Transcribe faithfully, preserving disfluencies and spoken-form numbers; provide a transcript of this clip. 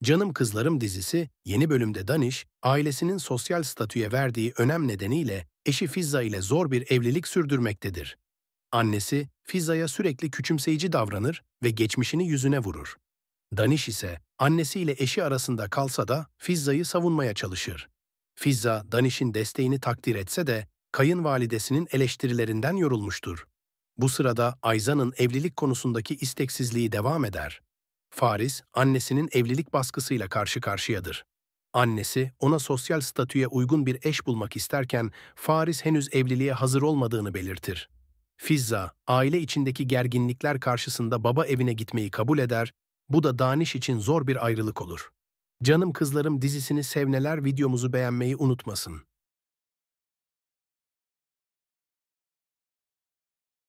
Canım Kızlarım dizisi yeni bölümde Danish, ailesinin sosyal statüye verdiği önem nedeniyle eşi Fizza ile zor bir evlilik sürdürmektedir. Annesi, Fizza'ya sürekli küçümseyici davranır ve geçmişini yüzüne vurur. Danish ise annesiyle eşi arasında kalsa da Fizza'yı savunmaya çalışır. Fizza, Danish'in desteğini takdir etse de kayınvalidesinin eleştirilerinden yorulmuştur. Bu sırada Ayza'nın evlilik konusundaki isteksizliği devam eder. Faris, annesinin evlilik baskısıyla karşı karşıyadır. Annesi, ona sosyal statüye uygun bir eş bulmak isterken Faris henüz evliliğe hazır olmadığını belirtir. Fizza, aile içindeki gerginlikler karşısında baba evine gitmeyi kabul eder, bu da Daniş için zor bir ayrılık olur. Canım Kızlarım dizisini sevneler videomuzu beğenmeyi unutmasın.